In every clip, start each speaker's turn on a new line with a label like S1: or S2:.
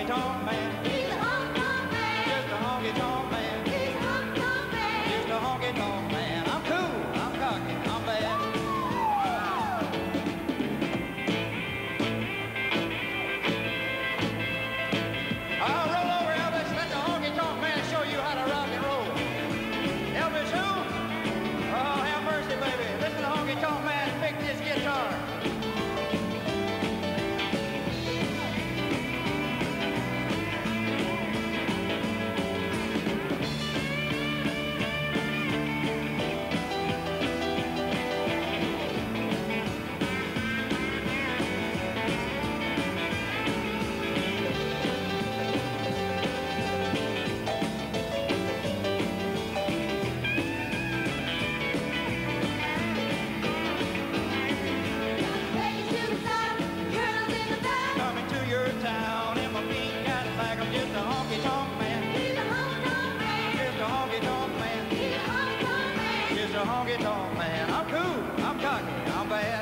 S1: honky-tonk man.
S2: He's a honky-tonk man.
S1: Just a honky-tonk man.
S2: He's a honky-tonk man.
S1: Just a honky-tonk man. I'm cool, I'm cocky, I'm bad. I'll roll over, Elvis. Let the honky-tonk man show you how to rock and roll. Elvis who? Oh, have mercy, baby. Listen to the honky-tonk man pick this guitar. Town in my pink Cadillac, I'm just a honky-tonk man.
S2: He's a honky-tonk man.
S1: Just a honky-tonk man.
S2: He's a honky-tonk man.
S1: Just a honky-tonk man. I'm cool, I'm cocky, I'm bad.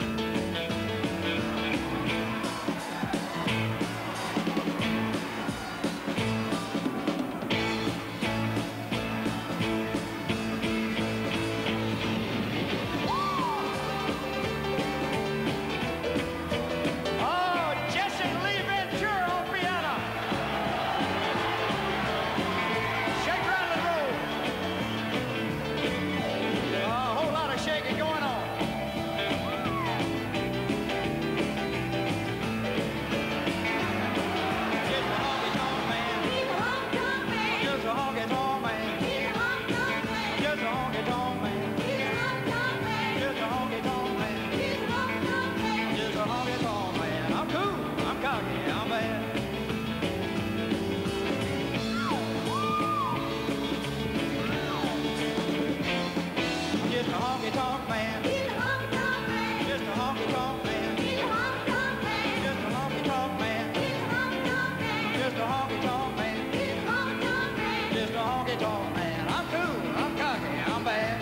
S1: Just a honky-tonk man.
S2: He's a honky-tonk man.
S1: Just a honky-tonk man.
S2: He's a honky-tonk man.
S1: Just a honky-tonk man.
S2: He's a honky-tonk man.
S1: Just a honky-tonk man.
S2: He's a honky-tonk man.
S1: Just a honky-tonk man. I'm cool, I'm cocky, I'm bad.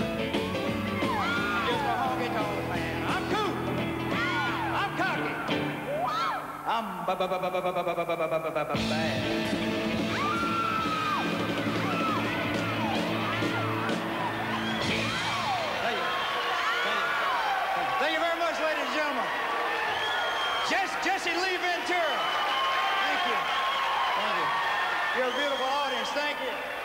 S1: Just a honky-tonk man. I'm cool, I'm cocky, I'm bad. Thank you very much, ladies and gentlemen. Jesse Lee Ventura. Thank you. Thank you. You're a beautiful audience. Thank you.